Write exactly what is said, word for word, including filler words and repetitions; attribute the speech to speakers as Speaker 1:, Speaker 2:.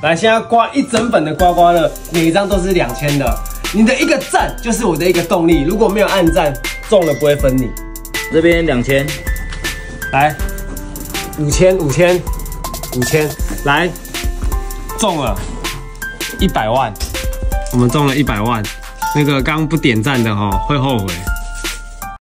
Speaker 1: 来，现在刮一整本的刮刮乐，每一张都是两千的。你的一个赞就是我的一个动力，如果没有按赞，中了不会分你。
Speaker 2: 这边两千，
Speaker 1: 来，五千，五千，五千，来，中了，一百万，我们中了一百万。那个刚不点赞的哈，会后悔。